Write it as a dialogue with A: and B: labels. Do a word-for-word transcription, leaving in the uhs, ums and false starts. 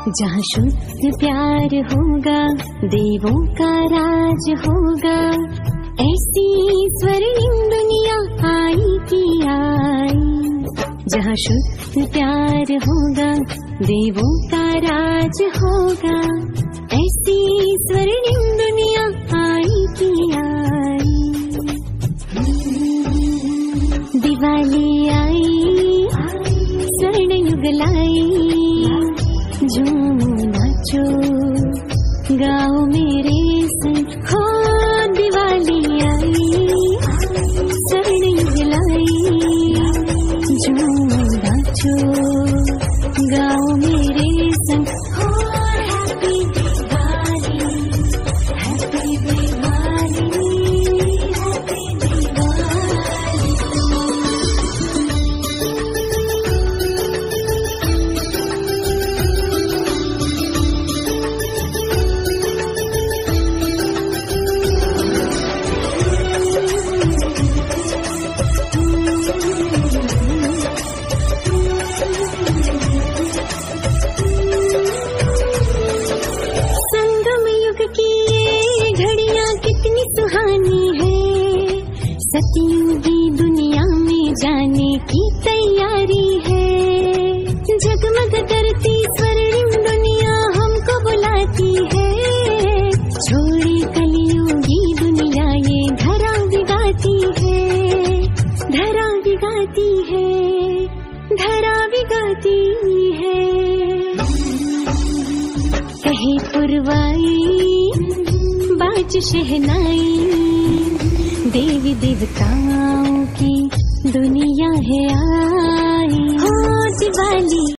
A: जहाँ शुद्ध प्यार होगा देवों का राज होगा, ऐसी स्वर्णिम दुनिया आई की आई। जहाँ शुद्ध प्यार होगा देवों का राज होगा, ऐसी स्वर्णिम दुनिया आई की आई। दिवाली आई स्वर्ण युग लाई, झूमो नाचो गाओ मेरे संग, हो दिवाली आई स्वर्ण युग लाई, झूमो नाचो गाओ मेरे संग, हो happy Diwali happy Diwali happy Diwali. सतयुगी दुनिया में जाने की तैयारी है, जगमग करती स्वर्णिम दुनिया हमको बुलाती है। छोड़ी कलियुगी दुनिया ये धरा बिगाती है, धरा बिगाती है, धरा बिगाती है। कहे पुरवाई बाज शहनाई, देवी देवताओं की दुनिया है आई। हो दिवाली